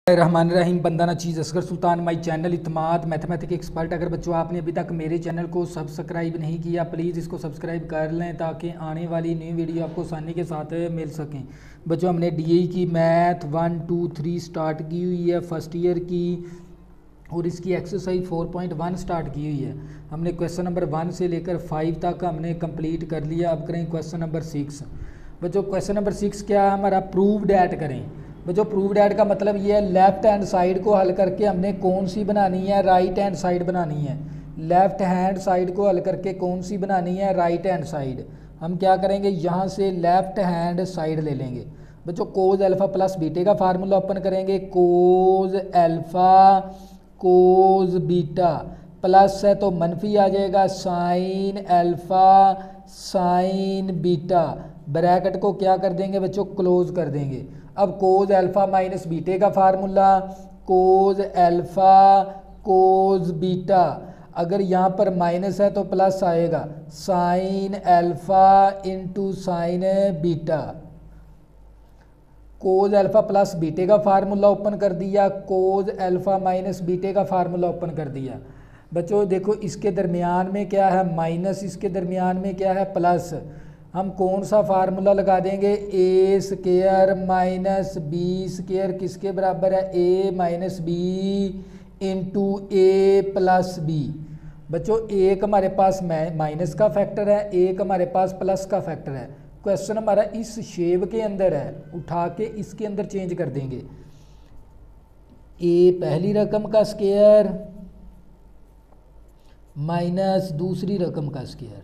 रहमान बंदाना चीज़ Asgar Sultan my channel Itmad mathematic expert. अगर बच्चों आपने अभी तक मेरे चैनल को सब्सक्राइब नहीं किया प्लीज़ इसको सब्सक्राइब कर लें ताकि आने वाली न्यू वीडियो आपको आसानी के साथ मिल सकें। बच्चों हमने डीई की मैथ 1 2 3 स्टार्ट की हुई है फर्स्ट ईयर की, और इसकी एक्सरसाइज 4.1 स्टार्ट की हुई है। हमने क्वेश्चन नंबर 1 से लेकर 5 तक हमने कंप्लीट कर लिया। अब करें क्वेश्चन नंबर 6। बच्चों क्वेश्चन नंबर 6 क्या है हमारा, प्रूव डैट करें। बच्चों प्रूव डैट का मतलब ये है लेफ्ट हैंड साइड को हल करके हमने कौन सी बनानी है, राइट हैंड साइड बनानी है। लेफ्ट हैंड साइड को हल करके कौन सी बनानी है, राइट हैंड साइड। हम क्या करेंगे, यहाँ से लेफ्ट हैंड साइड ले लेंगे। बच्चों कोज अल्फ़ा प्लस बीटे का फार्मूला ओपन करेंगे। Cos alpha cos beta plus है तो मनफी आ जाएगा sine alpha sine beta. Bracket को क्या कर देंगे बच्चों, क्लोज कर देंगे। अब कोज अल्फ़ा माइनस बीटे का formula cos alpha cos beta, अगर यहाँ पर माइनस है तो प्लस आएगा sine alpha into sine beta. Cos alpha plus बीटे का फार्मूला ओपन कर दिया, कोज अल्फ़ा माइनस बीटे का फार्मूला ओपन कर दिया। बच्चों देखो इसके दरमियान में क्या है माइनस, इसके दरमियान में क्या है प्लस। हम कौन सा फार्मूला लगा देंगे, A square minus B square किसके बराबर है, A minus B into A plus B. बच्चों एक हमारे पास माइनस का फैक्टर है, एक हमारे पास प्लस का फैक्टर है। क्वेश्चन हमारा इस शेप के अंदर है, उठा के इसके अंदर चेंज कर देंगे। ए पहली रकम का स्क्वायर माइनस दूसरी रकम का स्क्वायर।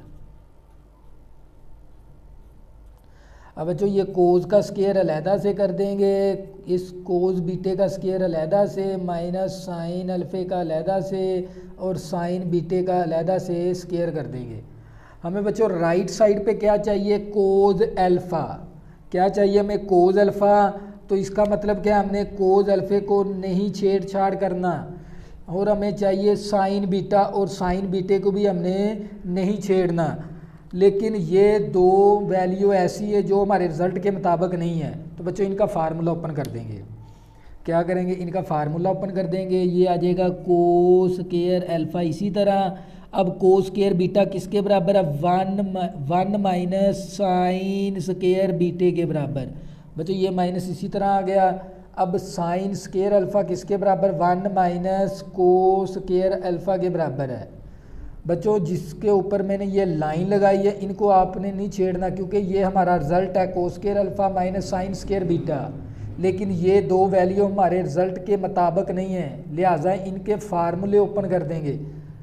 अब बच्चों ये कोज का स्क्वायर अलहदा से कर देंगे, इस कोज बीटे का स्क्वायर अलहदा से, माइनस साइन अल्फ़े का अलहदा से और साइन बीटे का अलहदा से स्क्वायर कर देंगे। हमें बच्चों राइट साइड पे क्या चाहिए, कोज अल्फ़ा। क्या चाहिए हमें, कोज अल्फ़ा। तो इसका मतलब क्या, हमने कोज अल्फ़े को नहीं छेड़छाड़ करना, और हमें चाहिए साइन बीटा, और साइन बीटे को भी हमने नहीं छेड़ना। लेकिन ये दो वैल्यू ऐसी है जो हमारे रिज़ल्ट के मुताबिक नहीं है, तो बच्चों इनका फार्मूला ओपन कर देंगे। क्या करेंगे, इनका फार्मूला ओपन कर देंगे। ये आ जाएगा कोस स्क्वायर अल्फ़ा। इसी तरह अब कोस स्क्वायर बीटा किसके बराबर है, 1 माइनस साइन स्क्वायर बीटे के बराबर। बच्चों ये माइनस इसी तरह आ गया। अब साइन स्क्वायर अल्फ़ा किसके बराबर, 1 माइनस कोस स्क्वायर अल्फ़ा के बराबर है। बच्चों जिसके ऊपर मैंने ये लाइन लगाई है इनको आपने नहीं छेड़ना, क्योंकि ये हमारा रिजल्ट है cos square alpha minus sine square beta, लेकिन ये दो वैल्यू हमारे रिजल्ट के मुताबिक नहीं है, लिहाजा इनके फार्मूले ओपन कर देंगे।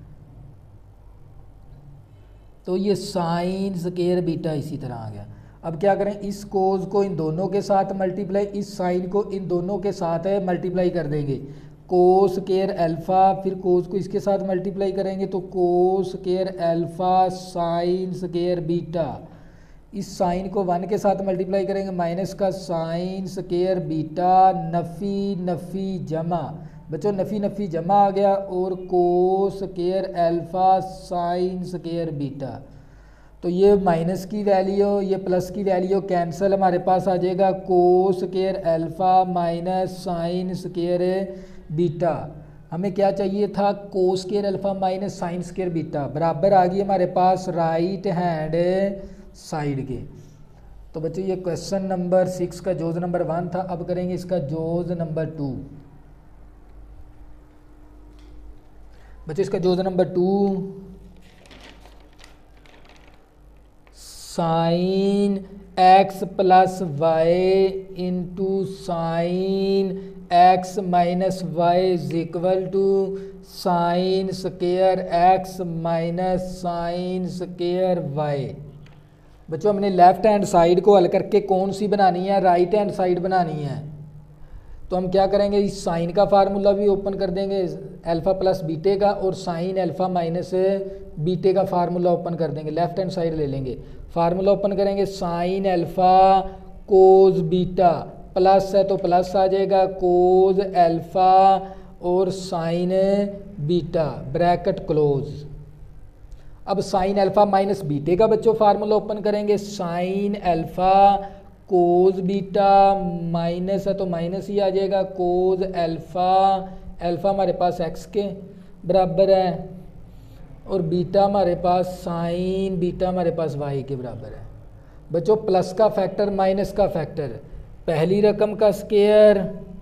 तो ये साइन स्क्वायर बीटा इसी तरह आ गया। अब क्या करें, इस कोज को इन दोनों के साथ मल्टीप्लाई, इस साइन को इन दोनों के साथ मल्टीप्लाई कर देंगे। कोस स्क्वायर अल्फ़ा, फिर कोस को इसके साथ मल्टीप्लाई करेंगे तो cos square alpha sine square beta. इस साइन को 1 के साथ मल्टीप्लाई करेंगे, माइनस का साइन स्क्वायर बीटा, नफ़ी नफ़ी जमा। बच्चों नफ़ी नफ़ी जमा आ गया, और cos square alpha sine square beta. तो ये माइनस की वैल्यू ये प्लस की वैल्यू कैंसिल, हमारे पास आ जाएगा cos square alpha minus sine square beta. हमें क्या चाहिए था, cos square alpha minus sine square beta, बराबर आ गई हमारे पास राइट हैंड साइड के। तो बच्चों ये क्वेश्चन नंबर 6 का जोज नंबर 1 था। अब करेंगे इसका जोज नंबर 2। बच्चों इसका जोज number 2, sine X plus Y into sine X minus Y is equal to sine square X minus sine square Y. बच्चों हमने लेफ्ट हैंड साइड को हल करके कौन सी बनानी है, राइट हैंड साइड बनानी है। तो हम क्या करेंगे, इस साइन का फार्मूला भी ओपन कर देंगे अल्फ़ा प्लस बीटे का, और साइन अल्फ़ा माइनस बीटे का फार्मूला ओपन कर देंगे। लेफ्ट हैंड साइड ले लेंगे, फार्मूला ओपन करेंगे sine alpha cos beta, plus है तो प्लस आ जाएगा कोज अल्फ़ा और साइन बीटा, ब्रैकेट क्लोज। अब साइन अल्फ़ा माइनस बीटे का बच्चों फार्मूला ओपन करेंगे, sine alpha cos beta minus है तो माइनस ही आ जाएगा, कोज अल्फ़ा, अल्फ़ा हमारे पास एक्स के बराबर है, और बीटा हमारे पास साइन बीटा हमारे पास वाई के बराबर है। बच्चों प्लस का फैक्टर माइनस का फैक्टर, पहली रकम का स्केयर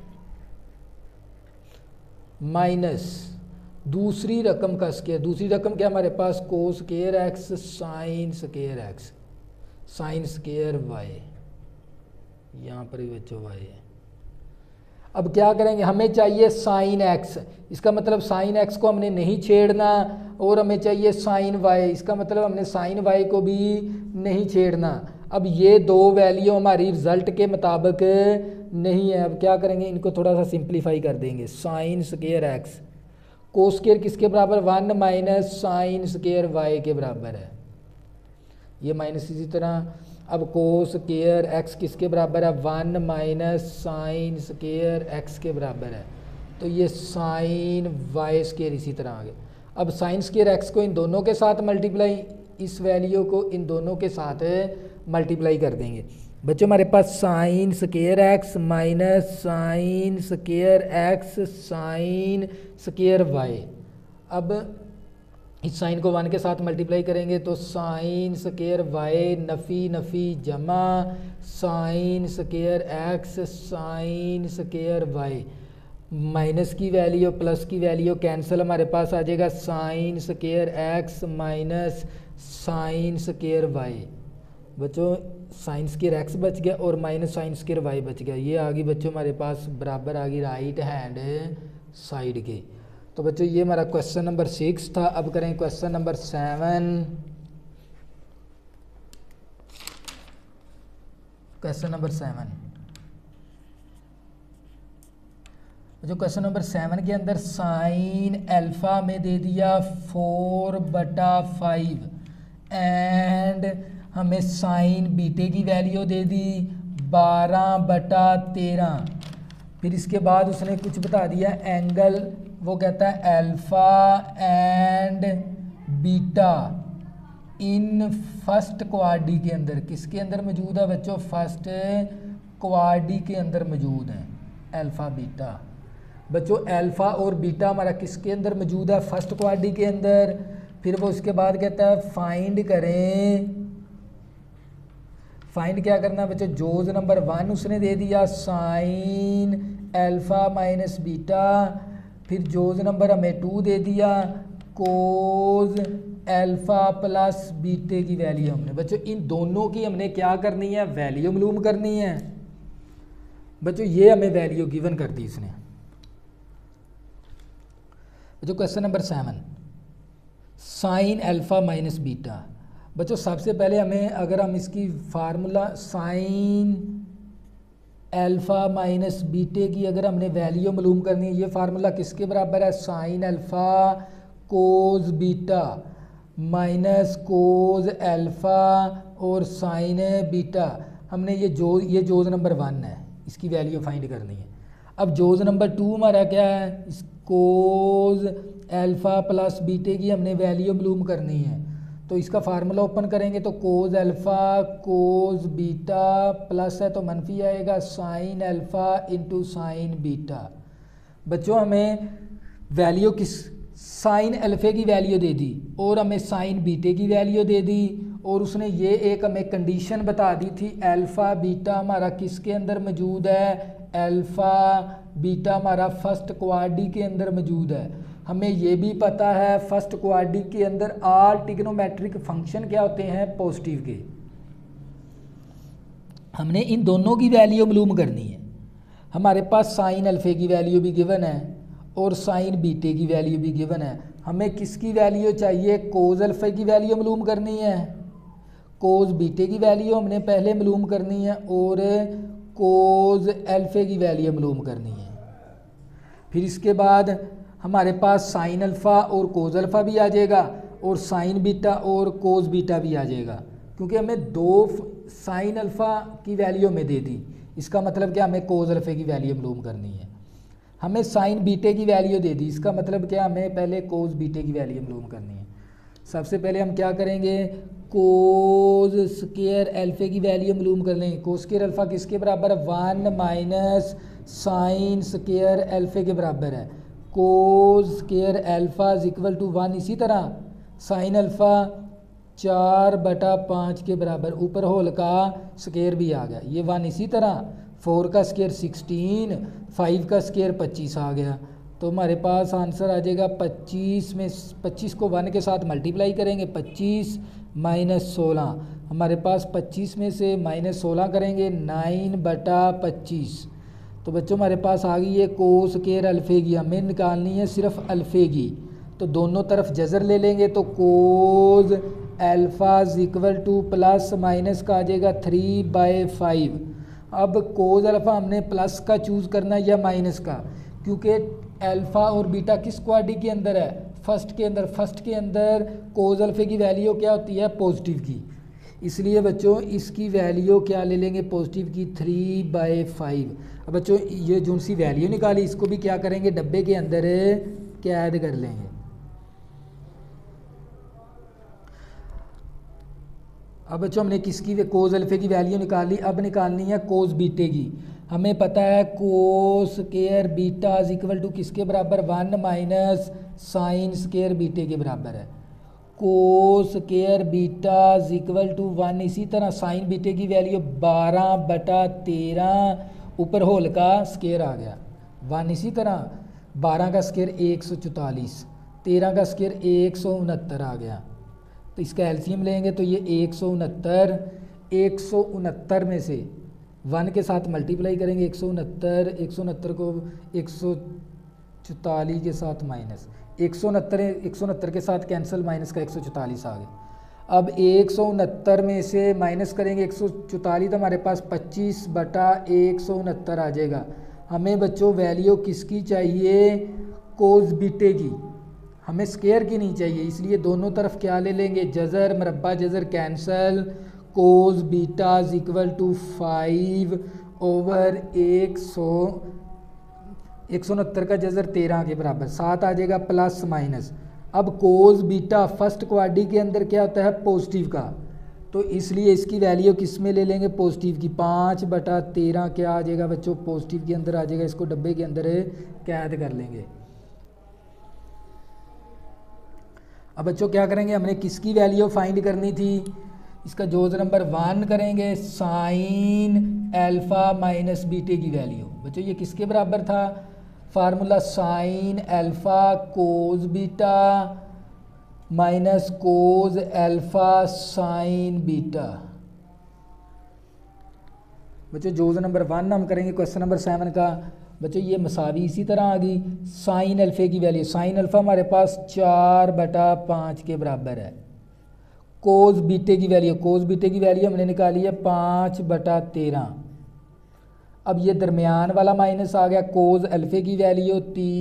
माइनस दूसरी रकम का स्केयर, दूसरी रकम क्या हमारे पास cos square X sine square X sine square Y, यहाँ पर भी बच्चों वाई है। अब क्या करेंगे, हमें चाहिए साइन एक्स, इसका मतलब साइन एक्स को हमने नहीं छेड़ना, और हमें चाहिए साइन वाई, इसका मतलब हमने साइन वाई को भी नहीं छेड़ना। अब ये दो वैल्यू हमारी रिजल्ट के मुताबिक नहीं है। अब क्या करेंगे, इनको थोड़ा सा सिंप्लीफाई कर देंगे। Sine square X cos square किसके बराबर, 1 माइनस साइन स्केयर वाई के बराबर है, ये माइनस इसी तरह। अब कोस स्केयर एक्स किसके बराबर है, 1 माइनस साइन स्केयर एक्स के बराबर है, तो ये साइन वाई स्केयर इसी तरह आ गया। अब साइन स्केयर एक्स को इन दोनों के साथ मल्टीप्लाई, इस वैल्यू को इन दोनों के साथ मल्टीप्लाई कर देंगे। बच्चों हमारे पास sine square X minus sine square X sine square Y. अब इस साइन को 1 के साथ मल्टीप्लाई करेंगे तो साइन स्केयर वाई नफ़ी नफ़ी जमा sine square X sine square Y, minus की वैल्यू प्लस की वैल्यू कैंसिल, हमारे पास आ जाएगा sine square X minus sine square Y. बच्चों साइन स्केयर एक्स बच गया और माइनस साइन स्केयर वाई बच गया, ये आ गई बच्चों हमारे पास बराबर आ गई राइट हैंड साइड के। तो बच्चों ये हमारा क्वेश्चन नंबर 6 था। अब करें क्वेश्चन नंबर 7। क्वेश्चन नंबर 7, जो क्वेश्चन नंबर 7 के अंदर साइन अल्फ़ा में दे दिया 4/5 एंड हमें साइन बीटे की वैल्यू दे दी 12/13। फिर इसके बाद उसने कुछ बता दिया एंगल, वो कहता है alpha and beta in first quadrant के अंदर, किसके अंदर मौजूद है बच्चों, फर्स्ट क्वाड्री के अंदर मौजूद है अल्फ़ा बीटा। बच्चों अल्फ़ा और बीटा हमारा किसके अंदर मौजूद है, फर्स्ट क्वाड्री के अंदर। फिर वो उसके बाद कहता है फाइंड करें, फाइंड क्या करना बच्चों, जोज नंबर 1 उसने दे दिया साइन अल्फ़ा माइनस बीटा, फिर जोज नंबर हमें 2 दे दिया कोज अल्फ़ा प्लस बीटे की वैल्यू हमने, बच्चों इन दोनों की हमने क्या करनी है, वैल्यू मालूम करनी है। बच्चों ये हमें वैल्यू गिवन कर दी इसने। बच्चों question number 7 sine alpha minus beta. बच्चों सबसे पहले हमें अगर हम इसकी फार्मूला साइन अल्फ़ा माइनस बीटे की अगर हमने वैल्यू मालूम करनी है, ये फार्मूला किसके बराबर है, sine alpha cos beta minus cos alpha और साइन बीटा। हमने ये जोज नंबर 1 है, इसकी वैल्यू फाइंड करनी है। अब जोज नंबर 2 हमारा क्या है, इस कोज अल्फ़ा प्लस बीटे की हमने वैल्यू मालूम करनी है। तो इसका फार्मूला ओपन करेंगे तो cos alpha cos beta plus है तो मनफी आएगा sine alpha into sine beta. बच्चों हमें वैल्यू किस, साइन अल्फ़े की वैल्यू दे दी और हमें साइन बीटे की वैल्यू दे दी, और उसने ये एक हमें कंडीशन बता दी थी अल्फ़ा बीटा हमारा किसके अंदर मौजूद है, अल्फ़ा बीटा हमारा फर्स्ट क्वाड्री के अंदर मौजूद है। हमें ये भी पता है फर्स्ट क्वाड्री के अंदर ऑल ट्रिग्नोमेट्रिक फंक्शन क्या होते हैं, पॉजिटिव के। हमने इन दोनों की वैल्यू मालूम करनी है। हमारे पास साइन अल्फ़े की वैल्यू भी गिवन है और साइन बीटे की वैल्यू भी गिवन है। हमें किसकी वैल्यू चाहिए, कोज अल्फ़े की वैल्यू मालूम करनी है, कोज बीटे की वैल्यू हमने पहले मालूम करनी है और कोज अल्फ़े की वैल्यू मालूम करनी है। फिर इसके बाद हमारे पास साइन अल्फ़ा और कोज अल्फ़ा भी आ जाएगा और साइन बीटा और कोज बीटा भी आ जाएगा, क्योंकि हमें 2 साइन अल्फ़ा की वैल्यू में दे दी। इसका मतलब क्या, हमें कोज अल्फ़े की वैल्यू मालूम करनी है। हमें साइन बीटे की वैल्यू दे दी, इसका मतलब क्या, हमें पहले कोज बीटे की वैल्यू मालूम करनी है। सबसे पहले हम क्या करेंगे, कोज स्केयर अल्फे की वैल्यू मालूम कर लें। कोज स्केयर अल्फ़ा किसके बराबर है, 1 माइनस साइन स्केयर अल्फे के बराबर है। Cos square alpha is equal to 1। इसी तरह साइन अल्फ़ा 4/5 के बराबर, ऊपर होल का स्केयर भी आ गया, ये 1। इसी तरह 4 का स्केयर 16, 5 का स्केयर 25 आ गया। तो हमारे पास आंसर आ जाएगा 25 में 25 को 1 के साथ मल्टीप्लाई करेंगे, 25 माइनस 16। हमारे पास 25 में से माइनस 16 करेंगे 9/25। तो बच्चों हमारे पास आ गई है कोस स्केयर अल्फे की, हमें निकालनी है सिर्फ अल्फे की। तो दोनों तरफ जज़र ले लेंगे, तो cos alpha is equal to plus minus का आ जाएगा 3/5। अब कोज अल्फ़ा हमने प्लस का चूज़ करना है या माइनस का, क्योंकि अल्फ़ा और बीटा किस क्वाड्री के अंदर है, फर्स्ट के अंदर। फर्स्ट के अंदर कोज अल्फ़े की वैल्यू क्या होती है, पॉजिटिव की। इसलिए बच्चों इसकी वैल्यू क्या ले लेंगे, पॉजिटिव की 3/5। अब बच्चों ये जो सी वैल्यू निकाली इसको भी क्या करेंगे, डब्बे के अंदर कैद कर लेंगे। अब बच्चों हमने किसकी कोज अल्फे की वैल्यू निकाली, अब निकालनी है कोज बीटे की। हमें पता है cos square beta is equal to किसके बराबर, 1 माइनस साइन स्केयर बीटे के बराबर है। Cos square beta is equal to 1। इसी तरह साइन बीटे की वैल्यू 12/13, ऊपर होल का स्केयर आ गया 1। इसी तरह 12 का स्केयर 144, 13 का स्केयर 169 आ गया। तो इसका एलसीएम लेंगे तो ये 169 में से 1 के साथ मल्टीप्लाई करेंगे, 169 को 144 के साथ माइनस 169 के साथ कैंसिल, माइनस का 144 आ गया। अब 169 में से माइनस करेंगे 144, तो हमारे पास 25/169 आ जाएगा। हमें बच्चों वैल्यू किसकी चाहिए, कोस बीटे की, हमें स्केयर की नहीं चाहिए। इसलिए दोनों तरफ क्या ले लेंगे, जज़र, मरब्बा जज़र cancel. Cos beta is equal to 5/169 का जज़र 13 के बराबर, 7 आ जाएगा प्लस माइनस। अब कोस बीटा फर्स्ट क्वाड्री के अंदर क्या होता है, पॉजिटिव का, तो इसलिए इसकी वैल्यू किस में ले लेंगे, पॉजिटिव की। 5/13 क्या आ जाएगा बच्चों, पॉजिटिव के अंदर आ जाएगा। इसको डब्बे के अंदर कैद कर लेंगे। अब बच्चों क्या करेंगे, हमने किसकी वैल्यू फाइंड करनी थी, इसका जोज नंबर 1 करेंगे, साइन अल्फ़ा माइनस बीटे की वैल्यू। बच्चों ये किसके बराबर था, formula sine alpha cos beta minus cos alpha sine beta. बच्चों जोज नंबर 1 हम करेंगे क्वेश्चन नंबर 7 का। बच्चों ये मसावी इसी तरह आ गई। साइन अल्फ़े की वैल्यू, साइन अल्फ़ा हमारे पास 4/5 के बराबर है। कोस बीटे की वैल्यू, कोस बीटे की वैल्यू हमने निकाली है 5/13। अब ये दरमियान वाला माइनस आ गया, कोस अल्फ़े की वैल्यू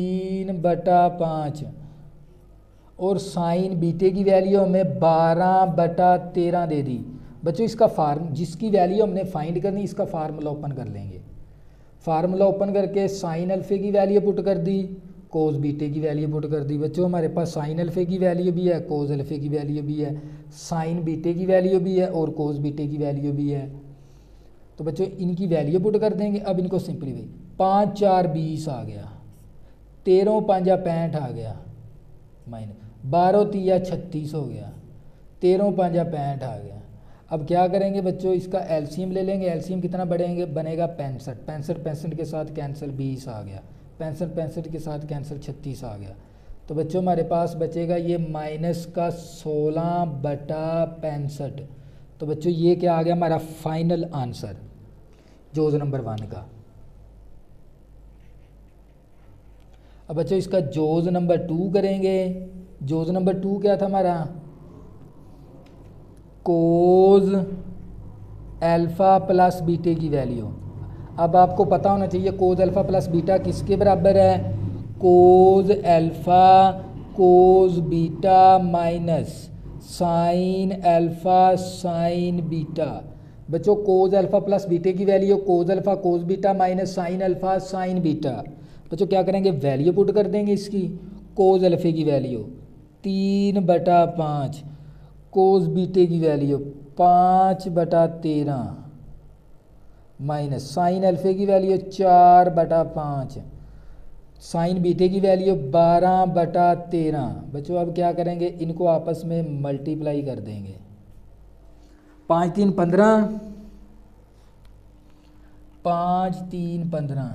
3/5 और साइन बीटे की वैल्यू हमें 12/13 दे दी। बच्चों इसका जिसकी वैल्यू हमने फाइंड करनी, इसका फार्मूला ओपन कर लेंगे। फार्मूला ओपन करके साइन अल्फ़े की वैल्यू पुट कर दी, कोस बीटे की वैल्यू पुट कर दी। बच्चों हमारे पास साइन अल्फ़े की वैल्यू भी है, कोस अल्फ़े की वैल्यू भी है, साइन बीटे की वैल्यू भी है और कोस बीटे की वैल्यू भी है। तो बच्चों इनकी वैल्यू पुट कर देंगे। अब इनको सिंपलीफाई, 5 4 20 आ गया, 13 5 65 आ गया, माइनस 12 3 36 हो गया, 13 5 65 आ गया। अब क्या करेंगे बच्चों, इसका एलसीएम ले लेंगे। एलसीएम कितना बढ़ेंगे, बनेगा 65, 65 के साथ कैंसिल 20 आ गया, 65 के साथ कैंसिल 36 आ गया। तो बच्चों हमारे पास बचेगा ये माइनस का 16/65। तो बच्चों ये क्या आ गया हमारा फाइनल आंसर जोज नंबर 1 का। अब बच्चों इसका जोज नंबर 2 करेंगे। जोज नंबर 2 क्या था हमारा, कोज अल्फ़ा प्लस बीटे की वैल्यू। अब आपको पता होना चाहिए कोज अल्फ़ा प्लस बीटा किसके बराबर है, cos alpha cos beta minus sine alpha sine beta. बच्चों कोज अल्फ़ा प्लस बीटे की value cos alpha cos beta minus sine alpha sine beta. बच्चों क्या करेंगे, वैल्यू पुट कर देंगे इसकी। कोज अल्फ़े की वैल्यू 3/5, कोस बीटे की वैल्यू 5/13 माइनस साइन अल्फे की वैल्यू 4/5, साइन बीटे की वैल्यू 12/13। बच्चों अब क्या करेंगे, इनको आपस में मल्टीप्लाई कर देंगे। 5 3 15, 5 3 15,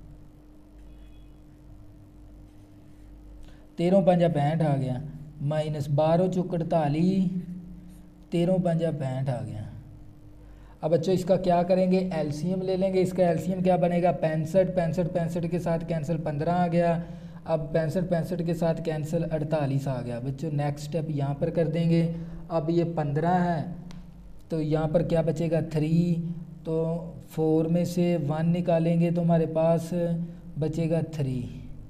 13 5 65 आ गया, माइनस 12 चौक 48, 13 5 65 आ गया। अब बच्चों इसका क्या करेंगे, एलसीएम ले लेंगे। इसका एलसीएम क्या बनेगा, 65 65 65 के साथ कैंसिल 15 आ गया। अब 65 65 के साथ कैंसिल 48 आ गया। बच्चों नेक्स्ट स्टेप यहाँ पर कर देंगे। अब ये 15 है तो यहाँ पर क्या बचेगा 3, तो 4 में से 1 निकालेंगे तो हमारे पास बचेगा 3।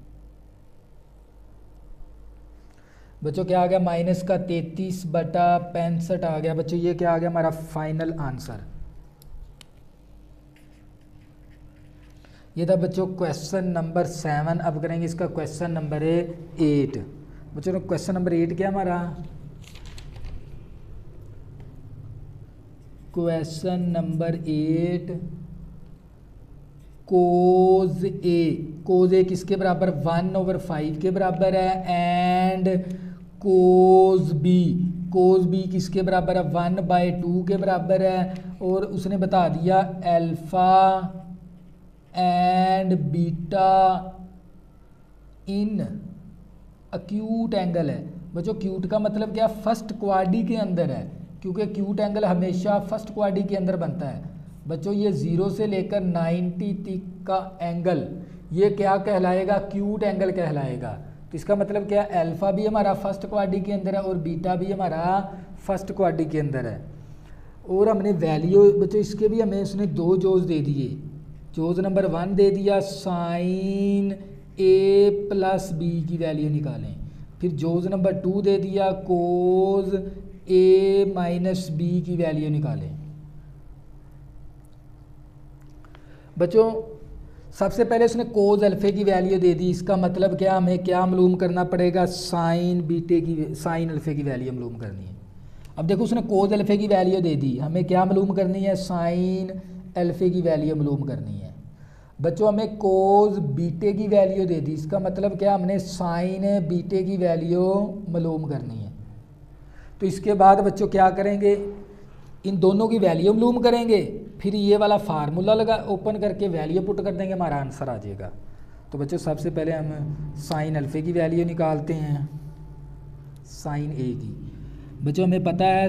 बच्चों क्या आ गया, माइनस का 33/65 आ गया। बच्चों ये क्या आ गया, हमारा फाइनल आंसर। ये था बच्चों क्वेश्चन नंबर 7। अब करेंगे इसका क्वेश्चन नंबर 8। बच्चों क्वेश्चन नंबर 8 क्या हमारा, क्वेश्चन नंबर 8 कोज ए किसके बराबर 1/5 के बराबर है, एंड कोज बी किसके बराबर है 1/2 के बराबर है। और उसने बता दिया alpha and beta in acute angle है। बच्चों क्यूट का मतलब क्या, फर्स्ट क्वाड्री के अंदर है, क्योंकि क्यूट एंगल हमेशा फर्स्ट क्वाड्री के अंदर बनता है। बच्चों ये 0 से लेकर 90 तक का एंगल ये क्या कहलाएगा, क्यूट एंगल कहलाएगा। तो इसका मतलब क्या, अल्फा भी हमारा फर्स्ट क्वाड्री के अंदर है और बीटा भी हमारा फर्स्ट क्वाड्री के अंदर है। और हमने वैल्यू बच्चों इसके भी हमें उसने 2 जोज दे दिए। जोज नंबर 1 दे दिया साइन ए प्लस बी की वैल्यू निकालें, फिर जोज नंबर 2 दे दिया कोज ए माइनस बी की वैल्यू निकालें। बच्चों सबसे पहले उसने कोज अल्फे की वैल्यू दे दी। इसका मतलब क्या, हमें क्या मालूम करना पड़ेगा, साइन अल्फे की वैल्यू मालूम करनी है। अब देखो उसने कोज अल्फे की वैल्यू दे दी, हमें क्या मालूम करनी है, साइन अल्फे की वैल्यू मालूम करनी है। बच्चों हमें कोज बीटे की वैल्यू दे दी, इसका मतलब क्या, हमने साइन बीटे की वैल्यू मालूम करनी है। तो इसके बाद बच्चों क्या करेंगे, इन दोनों की वैल्यू मालूम करेंगे, फिर ये वाला फार्मूला लगा ओपन करके वैल्यू पुट कर देंगे, हमारा आंसर आ जाएगा। तो बच्चों सबसे पहले हम साइन अल्फे की वैल्यू निकालते हैं, साइन ए की। बच्चों हमें पता है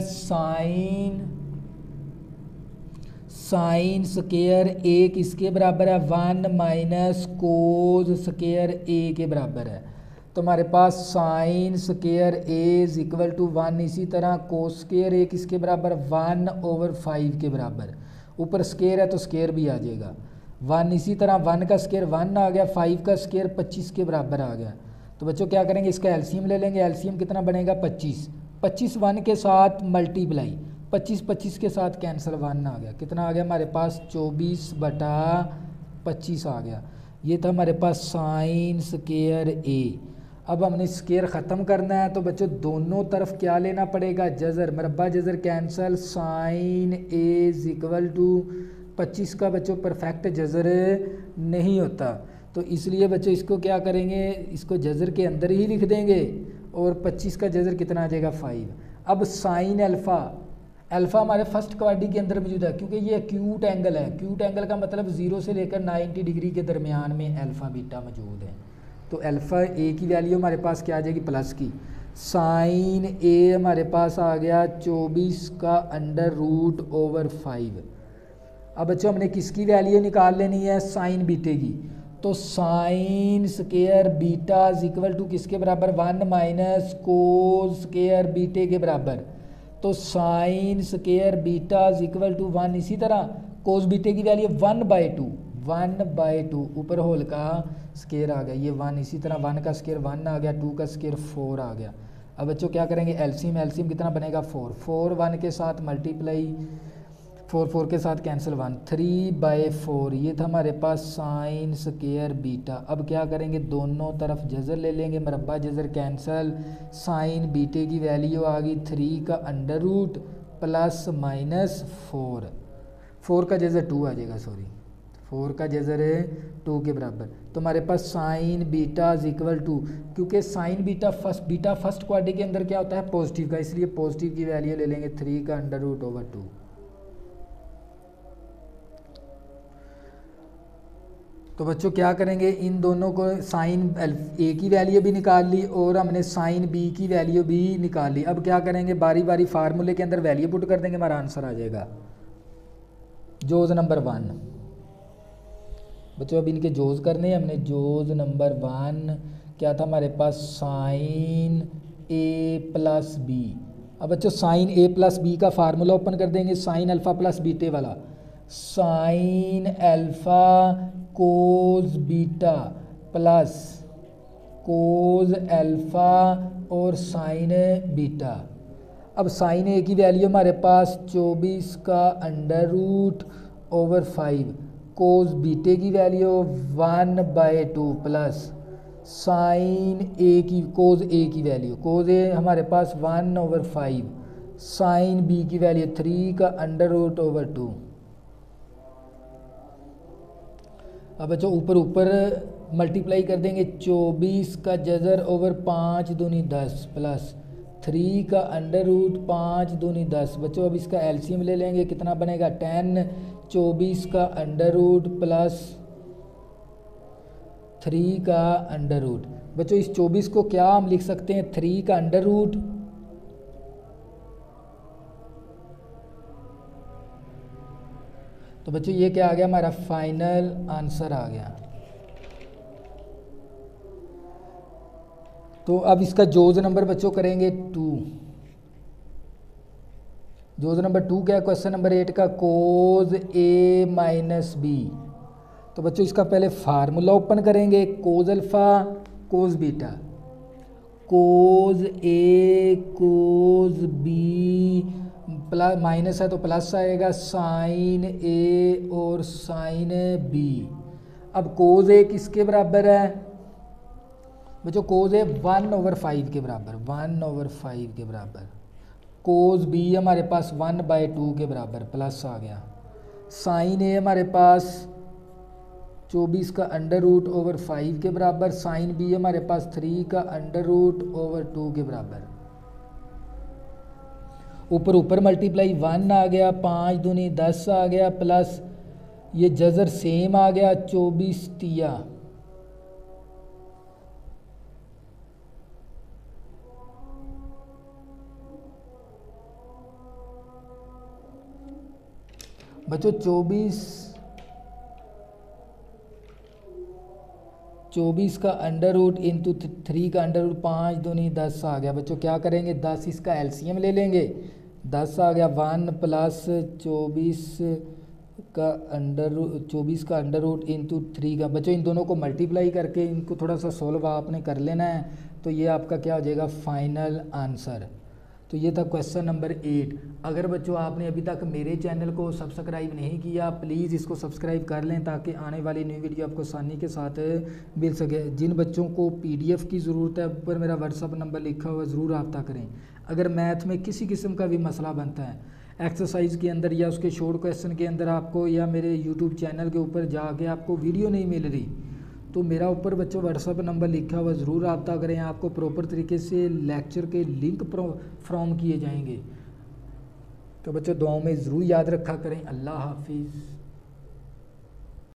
साइन स्क्वायर ए किसके बराबर है, 1 माइनस कोज स्क्वायर ए के बराबर है। तो हमारे पास sine square A is equal to 1, इसी तरह कोस स्क्वायर ए किसके बराबर 1/5 के बराबर। ऊपर स्क्वायर है तो स्क्वायर भी आ जाएगा 1, इसी तरह 1 का स्क्वायर 1 आ गया, 5 का स्क्वायर 25 के बराबर आ गया। तो बच्चों क्या करेंगे, इसका एलसीएम ले लेंगे। एलसीएम कितना बनेगा 25, 25 1 के साथ मल्टीप्लाई, 25 25 के साथ कैंसिल 1 आ गया, कितना आ गया हमारे पास 24/25 आ गया। ये था हमारे पास साइन स्क्वायर ए। अब हमने स्क्वायर ख़त्म करना है, तो बच्चों दोनों तरफ क्या लेना पड़ेगा, जज़र, मरबा जज़र cancel, sine A is equal to 25 का बच्चों परफेक्ट जज़र नहीं होता, तो इसलिए बच्चों इसको क्या करेंगे, इसको जज़र के अंदर ही लिख देंगे और 25 का जज़र कितना आ जाएगा 5। अब साइन अल्फ़ा हमारे फर्स्ट क्वाड्री के अंदर मौजूद है, क्योंकि ये एक्यूट एंगल है। एक्यूट एंगल का मतलब 0 से लेकर 90 डिग्री के दरमियान में अल्फ़ा बीटा मौजूद है। तो अल्फ़ा ए की वैल्यू हमारे पास क्या आ जाएगी, प्लस की। साइन ए हमारे पास आ गया 24 का √5। अब बच्चों हमने किसकी वैल्यू निकाल लेनी है, साइन बीटे की। तो sine square beta is equal to किसके बराबर 1 माइनस कोस स्क्वायर बीटे के बराबर। तो sine square beta is equal to 1, इसी तरह कोस बीटे की वैल्यू 1/2 ऊपर होल का स्क्वायर आ गया, ये 1, इसी तरह 1 का स्क्वायर 1 आ गया, 2 का स्क्वायर 4 आ गया। अब बच्चों क्या करेंगे, एलसीएम कितना बनेगा 4 1 के साथ मल्टीप्लाई, 4 4 के साथ कैंसिल 1, 3/4 ये था हमारे पास साइन स्क्वायर बीटा। अब क्या करेंगे, दोनों तरफ जज़र ले लेंगे, मरबा जज़र कैंसल, साइन बीटे की वैल्यू आ गई 3 का अंडर रूट प्लस माइनस 4 का जज़र 2 आ जाएगा, सॉरी 4 का जज़र है 2 के बराबर। तो हमारे पास sine beta is equal to, क्योंकि साइन बीटा फर्स्ट क्वाड्रेटिक के अंदर क्या होता है पॉजिटिव का, इसलिए पॉजिटिव की वैल्यू ले लेंगे 3 का अंडर रूट ओवर 2। तो बच्चों क्या करेंगे, इन दोनों को साइन ए की वैल्यू भी निकाल ली और हमने साइन बी की वैल्यू भी निकाल ली। अब क्या करेंगे, बारी बारी फार्मूले के अंदर वैल्यू पुट कर देंगे, हमारा आंसर आ जाएगा। जोज नंबर 1 बच्चों, अब इनके जोज करने हैं हमने। जोज नंबर 1 क्या था हमारे पास, साइन ए प्लस बी। अब बच्चों साइन ए प्लस बी का फार्मूला ओपन कर देंगे, साइन अल्फ़ा प्लस बीटे वाला, sine alpha cos beta plus cos alpha और साइन बीटा। अब साइन ए की वैल्यू हमारे पास 24 का अंडर रूट ओवर 5, कोज बीटे की वैल्यू 1/2 प्लस साइन ए की कोज ए की वैल्यू, कोज ए हमारे पास 1/5, साइन बी की वैल्यू 3 का अंडर रूट ओवर 2। अब बच्चों ऊपर मल्टीप्लाई कर देंगे, 24 का जज़र ओवर 5 दूनी 10 प्लस 3 का अंडर रूट 5 दूनी 10। बच्चों अब इसका एलसीएम ले लेंगे, कितना बनेगा 10, 24 का अंडर रूट प्लस 3 का अंडर रूट। बच्चों इस 24 को क्या हम लिख सकते हैं, 3 का अंडर रूट तो बच्चों ये क्या आ गया, हमारा फाइनल आंसर आ गया। तो अब इसका जोज नंबर बच्चों करेंगे 2। जोज नंबर 2 क्या है, क्वेश्चन नंबर 8 का, कोज ए माइनस बी। तो बच्चों इसका पहले फार्मूला ओपन करेंगे, cos alpha cos beta, cos A cos B plus minus है तो प्लस आएगा, साइन ए और साइन बी। अब कोज ए किसके बराबर है बच्चों, कोज ए 1/5 के बराबर, 1/5 के बराबर। कोज बी हमारे पास 1/2 के बराबर प्लस आ गया। साइन ए हमारे पास 24 का अंडर रूट ओवर 5 के बराबर, साइन बी हमारे पास 3 का अंडर रूट ओवर 2 के बराबर। ऊपर मल्टीप्लाई 1 आ गया, 5 दूनी 10 आ गया प्लस ये जज़र सेम आ गया 24 तिया। बच्चों 24 का अंडर रूट इंटू 3 का अंडर रूट, 5 दूनी 10 आ गया। बच्चों क्या करेंगे, 10 इसका एलसीएम ले लेंगे, 10 आ गया 1 प्लस 24 का अंडर रूट इंटू 3 का। बच्चों इन दोनों को मल्टीप्लाई करके इनको थोड़ा सा सोल्व आपने कर लेना है, तो ये आपका क्या हो जाएगा फाइनल आंसर। तो ये था क्वेश्चन नंबर 8। अगर बच्चों आपने अभी तक मेरे चैनल को सब्सक्राइब नहीं किया, प्लीज़ इसको सब्सक्राइब कर लें ताकि आने वाली नई वीडियो आपको आसानी के साथ मिल सके। जिन बच्चों को PDF की ज़रूरत है, ऊपर मेरा व्हाट्सअप नंबर लिखा हुआ, ज़रूर रब्ता करें। अगर मैथ में किसी किस्म का भी मसला बनता है, एक्सरसाइज के अंदर या उसके शॉर्ट क्वेश्चन के अंदर आपको, या मेरे यूट्यूब चैनल के ऊपर जाके आपको वीडियो नहीं मिल रही, तो मेरा ऊपर बच्चों व्हाट्सअप नंबर लिखा हुआ, ज़रूर रब्ता करें। आपको प्रॉपर तरीके से लेक्चर के लिंक फ्रॉम किए जाएंगे। तो बच्चों दुआओं में ज़रूर याद रखा करें। अल्लाह हाफिज़।